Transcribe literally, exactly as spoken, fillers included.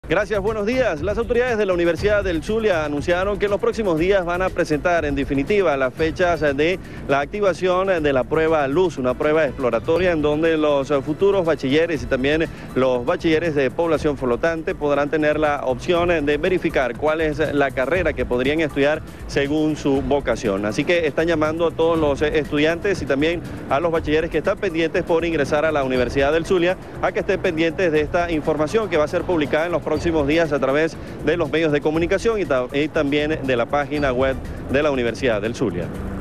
Gracias, buenos días. Las autoridades de la Universidad del Zulia anunciaron que en los próximos días van a presentar en definitiva las fechas de la activación de la prueba Luz, una prueba exploratoria en donde los futuros bachilleres y también los bachilleres de población flotante podrán tener la opción de verificar cuál es la carrera que podrían estudiar según su vocación. Así que están llamando a todos los estudiantes y también a los bachilleres que están pendientes por ingresar a la Universidad del Zulia a que estén pendientes de esta información que va a ser publicada en los próximos próximos días a través de los medios de comunicación y, ta y también de la página web de la Universidad del Zulia.